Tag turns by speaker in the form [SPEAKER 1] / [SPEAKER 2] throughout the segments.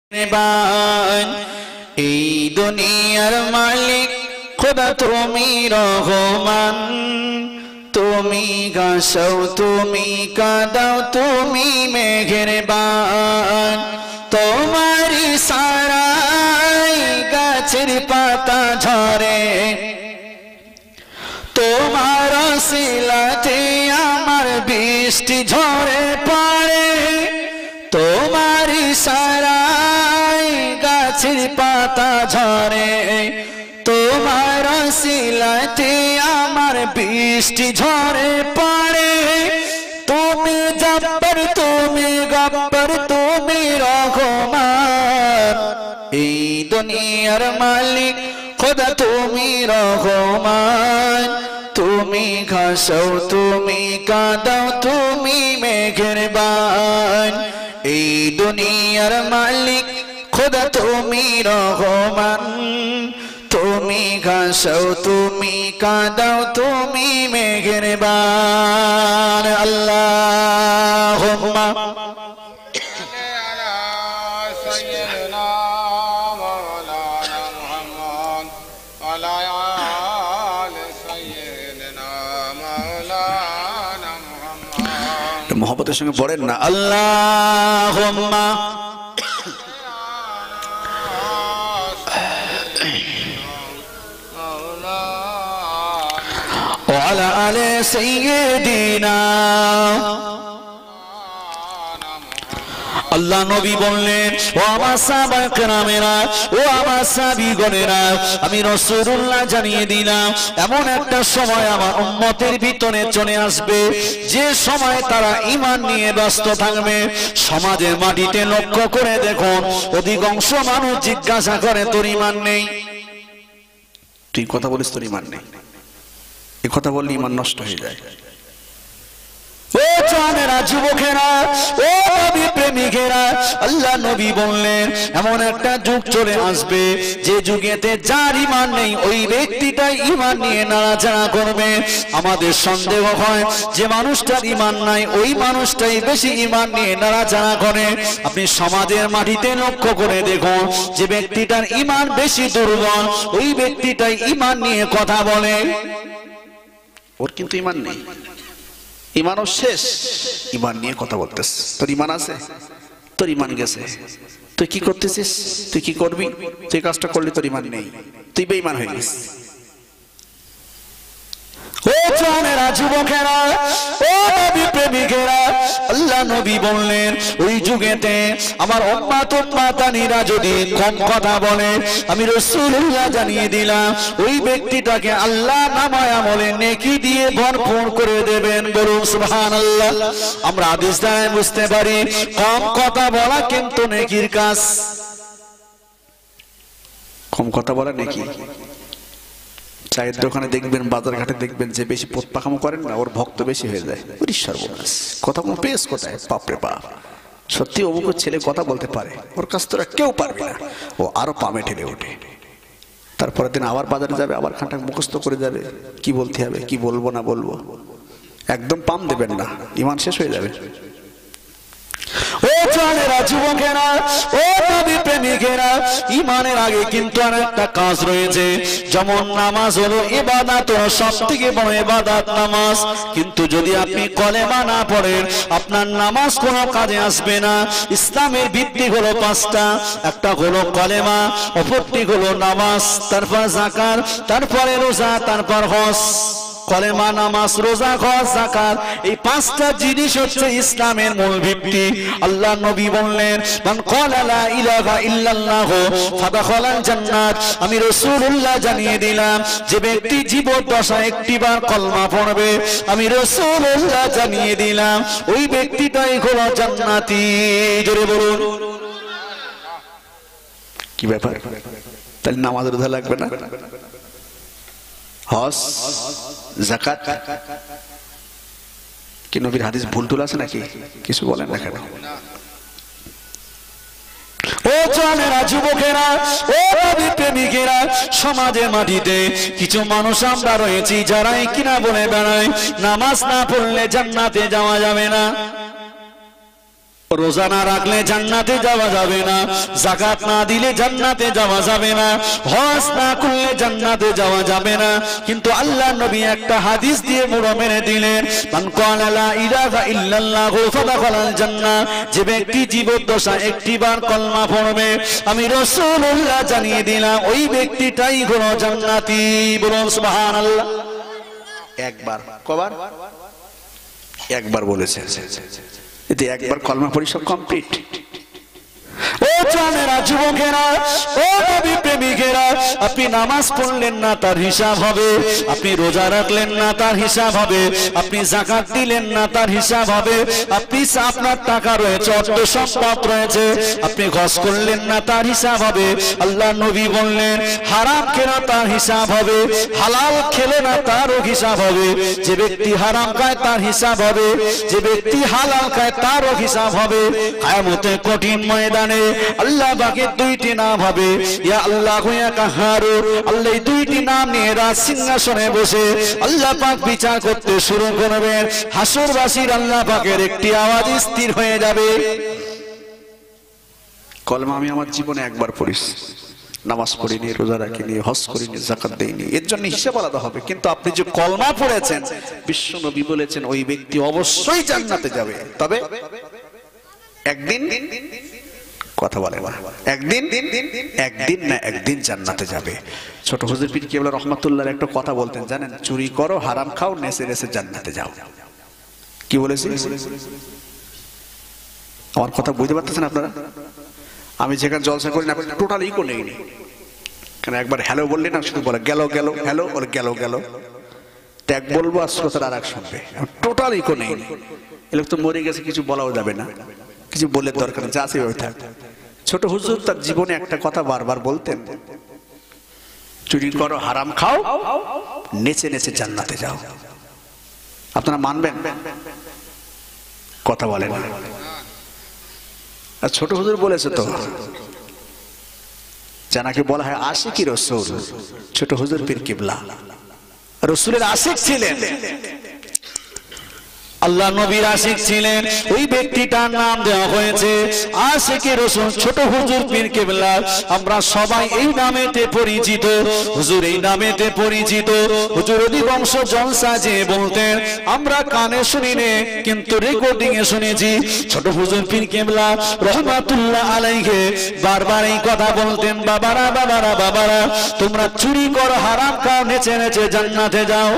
[SPEAKER 1] মেহেরবান এই দুনিয়ার মালিক খোদা তুমি রহমান, তুমি গাছাও তুমি কাঁদাও তুমি মেহেরবান। তোমার ইশারায় গাছের পাতা ঝরে, তোমার শিলাতে আমার বৃষ্টি ঝরে পড়ে। তোমার ইশারায় গাছের পাতা ঝরে, তোমার শিলাতে আমার বৃষ্টি ঝরে পড়ে। তুমি জব্বর তুমি গব্বর তুমি রহমান, এই দুনিয়ার মালিক খোদা তুমি রহমান। তুমি ঘাসাও তুমি কাঁদাও তুমি মেহেরবান, এই দুনিয়ার মালিক খোদা তুমি রহমান। তুমি ঘাসাও তুমি কাঁদাও তুমি মেহেরবান। আল্লাহুম্মা মোহাম্মদের সঙ্গে পড়েন না, আল্লাহুম্মা ওয়া আলা আলি সাইয়্যিদিনা। আল্লাহ নবী বললেন, ও আমার সাহাবায়ে কেরামেরা, ও আমার সাহাবীগণেরা, আমি রাসূলুল্লাহ জানিয়ে দিলাম এমন একটা সময় আমার উম্মতের ভিতরে চলে আসবে যে সময় তারা ঈমান নিয়ে ব্যস্ত থাকবে। সমাজের মাটিতে লক্ষ্য করে দেখুন, অধিকাংশ মানুষ জিজ্ঞাসা করে তোর ঈমান নেই। তুই কথা বলিস তোর ঈমান নেই, এই কথা বললে ঈমান নষ্ট হয়ে যায়। ও জানেরা যুবকেরা, ও নবী প্রেমিকেরা, আল্লাহ নবী বললেন এমন একটা যুগ চলে আসবে যে যুগেতে যার ঈমান নেই ওই ব্যক্তিটাই ঈমান নিয়ে নাড়াচাড়া করবে। আমাদের সন্দেহ হয় যে মানুষটার ঈমান নাই ওই মানুষটাই বেশি ঈমান নিয়ে নাড়াচাড়া করে। আপনি সমাজের মাটিতে লক্ষ্য করে দেখুন, যে ব্যক্তিটার ঈমান বেশি দুর্বল ওই ব্যক্তিটাই ঈমান নিয়ে কথা বলে। ওর কিন্তু ঈমান নেই, ঈমানও শেষ, ঈমান নিয়ে কথা বলতেছ। তোর ঈমান আছে, তোর ঈমান গেছে, তুই কি করতেছিস, তুই কি করবি, তুই কাজটা করলি তোর ঈমান নেই, তুই বেঈমান হয়ে গেছিস। ও জানেরা যুবকেরা, ও নবী প্রেমিকেরা, আল্লাহ নবী বললেন ওই যুগেতে আমার উম্মত উম্মাতানিরা যদি কম কথা বলে, আমি রাসূলুল্লাহ জানিয়ে দিলাম ওই ব্যক্তিটাকে আল্লাহ নামায় আমলে নেকি দিয়ে ভরপুর করে দেবেন। বলুন সুবহানাল্লাহ। আমরা হাদিস দ্বারা বুঝতে পারি কম কথা বলা কিন্তু নেকির কাজ। কম কথা বলা নেকি। চায়ের দোকানে দেখবেন, বাজার ঘাটে দেখবেন, যে বেশি পোত পাকামো করেন না ওর ভক্ত বেশি হয়ে যায়। ওরে সর্বনাশ, কথা কোনো পেশ কোথায়, বাপরে বাপ, সত্যি অমুকের ছেলে কথা বলতে পারে, ওর কাছ তোরা কেউ পারবে না। ও আরো পামে ঠেলে ওঠে, তারপরের দিন আবার বাজারে যাবে, আবার খানটা মুখস্থ করে যাবে কি বলতে হবে, কি বলবো না বলবো। একদম পাম দেবেন না, ঈমান শেষ হয়ে যাবে। ও জানেরা যুবকেরা, ও নবী প্রেমিকেরা, ঈমানের আগে কিন্তু আর একটা কাজ রয়েছে। যেমন নামাজ হলো ইবাদত, সবথেকে বড় ইবাদত নামাজ। কিন্তু যদি আপনি কলেমা না পড়েন আপনার নামাজ কোনো কাজে আসবে না। ইসলামের ভিত্তি হলো পাঁচটা, একটা হলো কলেমা, অপরটি হলো নামাজ, তারপর যাকাত, তারপরে রোজা, তারপর হজ। কলেমা, নামাজ, রোজা, হজ, যাকাত, এই পাঁচটা জিনিস হচ্ছে ইসলামের মূল ভিত্তি। আল্লাহ নবী বললেন মান ক্বালা লা ইলাহা ইল্লাল্লাহু ফাদাখালাল জান্নাত। আমি রাসূলুল্লাহ জানিয়ে দিলাম যে ব্যক্তি জীবদ্দশায় একটিবার কলমা পড়বে, আমি রাসূলুল্লাহ জানিয়ে দিলাম ওই ব্যক্তিটাই হলো জান্নাতি। জোরে বলুন। কি ব্যাপার, তাহলে নামাজ রোজা লাগবে না, হজ, যাকাত কি নবীর হাদিস ভুল টুল আছে নাকি? কিছু বলেন না কেন? ও জানেরা যুবকেরা, ও নবী প্রেমিকেরা, সমাজের মাটিতে কিছু মানুষ আমরা রয়েছি যারা কিনা বলে বেড়ায় নামাজ না পড়লে জান্নাতে যাওয়া যাবে না।
[SPEAKER 2] রোজা না রাখলে জান্নাতে যাওয়া যাবে না, যাকাত না দিলে জান্নাতে যাওয়া যাবে না, হজ না করলে জান্নাতে যাওয়া যাবে না। কিন্তু আল্লাহর নবী একটা হাদিস দিয়ে মুড়ো মেরে দিলেন, মান ক্বালা লা ইলাহা ইল্লাল্লাহু ফাদাখালাল জান্নাহ, যে ব্যক্তি জীবদ্দশায় একটিবার কলমা পড়বে আমি রাসূলুল্লাহ জানিয়ে দিলাম ওই ব্যক্তিটাই হলো জান্নাতি। বলুন সুবহানাল্লাহ।
[SPEAKER 1] একবার, কবার? একবার বলেছেন। এতে একবার কলমা পড়ি সব কমপ্লিট।
[SPEAKER 2] ও জানেরা, যুবকেরা, ও নবী প্রেমিকেরা, আপনি নামাজ পড়লেন না তার হিসাব হবে, আপনি রোজা রাখলেন না তার হিসাব হবে, আপনি যাকাত দিলেন না তার হিসাব হবে, আপনি আপনার টাকা রয়েছে, অর্থ সম্পদ রয়েছে, আপনি হজ করলেন না তার হিসাব হবে। আল্লাহ নবী বললেন হারাম খেলে তার হিসাব হবে, হালাল খেলে না তারও হিসাব হবে। যে ব্যক্তি হারাম খায় তার হিসাব হবে, যে ব্যক্তি হালাল খায় তারও হিসাব হবে। কিয়ামতের কঠিন ময়দানে আল্লাহ পাকের দুইটি নাম হবে, ইয়া আল্লাহু ইয়া কাহারু। আল্লাহ এই দুইটি নাম নিয়ে রাজ সিংহাসনে বসে আল্লাহ পাক বিচার করতে শুরু করবেন। হাসরবাসীর আল্লাহ পাকের একটি আওয়াজ স্থির হয়ে যাবে,
[SPEAKER 1] কলমা আমি আমার জীবনে একবার পড়িছি, নামাজ পড়িনি, রোজা রাখিনি, হজ করিনি, যাকাত দেইনি, এর জন্য হিসাব আলাদা হবে। কিন্তু আপনি যে কলমা পড়েছেন, বিশ্ব নবী বলেছেন ওই ব্যক্তি অবশ্যই জান্নাতে যাবে। তবে একদিন, কথা বলে না, একদিন না একদিন জান্নাতে যাবে। ছোট হুজুর পীর কেবলা রহমাতুল্লাহর একটা কথা বলতেন জানেন, চুরি করো, হারাম খাও, নেচে নেচে জান্নাতে যাও। কি বলেছি? আমার কথা বুঝতে পারতেছেন আপনারা? আমি যেখানে জলসা করি না, টোটাল ইকো নেইনি, কেন একবার হ্যালো বললে না, শুধু বলে গেল গেল, হ্যালো বলে গেল গেল, ত্যাগ বলবো আর শ্রোতার আর এক শুনবে, টোটাল ইকো নেইনি। এ লোক তো মরে গেছে, কিছু বলাও যাবে না, কিছু বলে দরকার যা আছে ওই থাক। ছোট হুজুর তার জীবনে একটা কথা বারবার বলতেন, চুরি করো, হারাম খাও, নেচে নেচে জান্নাতে যাও। আপনারা মানবেন? কথা বলেন। আর ছোট হুজুর বলেছে তো, জানাকে বলা হয় আশিকি রাসূল, ছোট হুজুর পীর কিবলা রাসূলের আশিক ছিলেন,
[SPEAKER 2] আল্লাহ নবীর আশিক ছিলেন। ওই ব্যক্তিটার নাম দেওয়া হয়েছে আশিকে রাসূল ছোট হুজুর পীর কেবলা। আমরা সবাই এই নামেতে পরিচিত, হুজুর এই নামেতে পরিচিত। হুজুর অধিকাংশ জলসা যে বলতেন আমরা কানে শুনিনি, কিন্তু রেকর্ডিং এ শুনেছি। ছোট হুজুর পীর কেবলা রহমাতুল্লাহ আলাইহি বারবার এই কথা বলতেন, বাবারা বাবারা বাবারা, তোমরা চুরি করো, হারাম খাও, নেচে নেচে জান্নাতে যাও।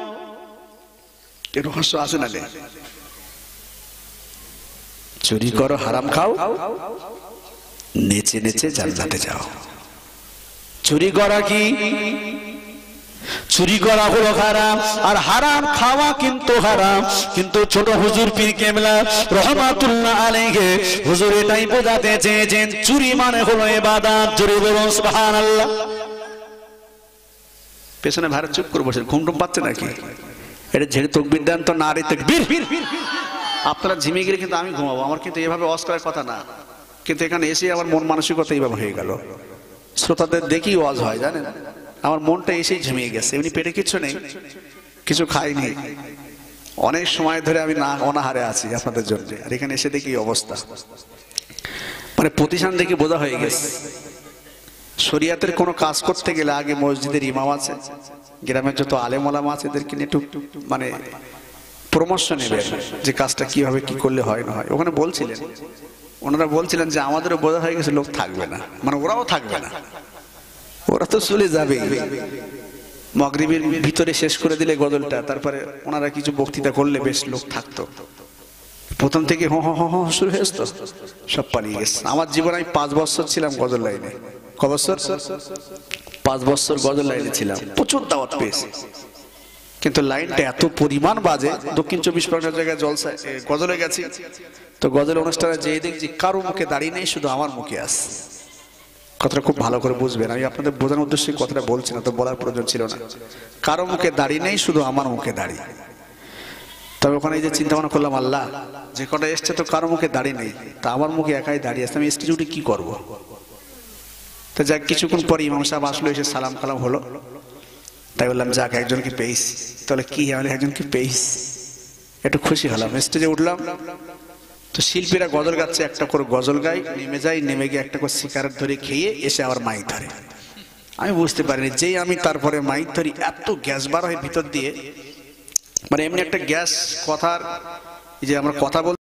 [SPEAKER 1] রহস্য আছে না? চুরি করো, হারাম খাও, নেচে নেচে জান্নাতে যাও।
[SPEAKER 2] চুরি করা কি? চুরি করা হলো হারাম, আর হারাম খাওয়া কিন্তু হারাম। কিন্তু ছোট হুজুর পীর কেবলা রহমাতুল্লাহ আলাইহি হুজুর এটাই বোঝাতে চেয়েছেন, চুরি মানে হলো ইবাদত। জোরে বলুন সুবহানাল্লাহ।
[SPEAKER 1] পেছনে ভারত চুপ করে বসে, ঘুম টুম পাচ্ছে নাকি? এটা ঝেড়ে তকবীর দেন তো, নারী তাকবীর। আপনারা ঝিমিয়ে গেলে কিন্তু আমি ঘুমাবো, আমার কিন্তু এভাবে ওয়াজ করার কথা না, কিন্তু এখানে এসে আমার মন মানসিকতা এইভাবে হয়ে গেল। শ্রোতাদের দেখি ওয়াজ হয় জানেন, আমার মনটা এসেই ঝিমিয়ে গেছে। এমনি পেটে কিছু নেই, কিছু খাইনি, অনেক সময় ধরে আমি না অনাহারে আছি আপনাদের জন্য, আর এখানে এসে দেখি অবস্থা, মানে প্রতিষ্ঠান দেখে বোঝা হয়ে গেছে। শরিয়াতের কোনো কাজ করতে গেলে আগে মসজিদের ইমাম আছে, গ্রামের যত আলেম ওলামা আছে, এদেরকে নিয়ে একটু মানে পরামর্শ নেবেন যে কাজটা কিভাবে কি করলে হয় না হয়। ওখানে বলছিলেন, ওনারা বলছিলেন যে আমাদেরও বোঝা হয়ে গেছে লোক থাকবে না, মানে ওরাও থাকবে না, ওরা তো চলে যাবে। মাগরিবের ভিতরে শেষ করে দিলে গজলটা, তারপরে ওনারা কিছু বক্তৃতা করলে বেশ লোক থাকতো। প্রথম থেকে হ হ হ শুরু হয়েছে তো, সব পালিয়ে গেছে। আমার জীবনে আমি 5 বছর ছিলাম গজল লাইনে। ক বছর? 5 বছর গজল লাইনে ছিলাম, প্রচুর দাওয়াত পেয়েছি। কিন্তু লাইনটা এত পরিমাণ বাজে, দক্ষিণ 24 পরগনার জায়গায় জলসায় গজলে গেছি, তো গজল অনুষ্ঠানে যেয়ে দেখছি কারো মুখে দাঁড়িয়ে নেই, শুধু আমার মুখে আছে। কথাটা খুব ভালো করে বুঝবেন, আমি আপনাদের বোঝানোর উদ্দেশ্যে কথাটা বলছি না, তো বলার প্রয়োজন ছিল না। কারো মুখে দাঁড়িয়ে নেই, শুধু আমার মুখে দাঁড়িয়ে। তবে ওখানে এই যে চিন্তা ভাবনা করলাম, আল্লাহ যে কটা এসছে তো কারো মুখে দাঁড়িয়ে নেই, তা আমার মুখে একাই দাঁড়িয়ে আসছে, আমি স্টেজে উঠে কি করবো? তো যাক, কিছুক্ষণ পরে ইমাম সাহেব আসলো, এসে সালাম কালাম হলো, তাই বললাম যাক একজনকে পেয়েছি। তাহলে কি হলে একজনকে পেয়েছি, একটু খুশি হলাম। স্টেজে উঠলাম, তো শিল্পীরা গজল গাচ্ছে, একটা করে গজল গায়, নেমে যায়, নেমে গিয়ে একটা করে সিগারেট ধরে খেয়ে এসে আবার মাইক ধরে। আমি বুঝতে পারিনি, যেই আমি তারপরে মাইক ধরি এত গ্যাস বার হয় ভিতর দিয়ে, মানে এমনি একটা গ্যাস কথার, এই যে আমরা কথা বল